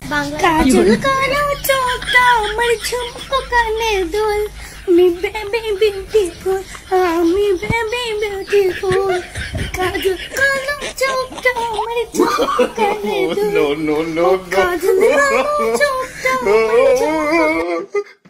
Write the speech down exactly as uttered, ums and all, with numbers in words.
কাজল কালো চোখটা আমার ঝুমকো কানের দুল আমি বেবি বিউটিফুল আমি বেবি বিউটিফুল কাজল কালো চোখটা আমার ঝুমকো কানের দুল No, no, no, no. কাজল কালো চোখটা আমার ঝুমকো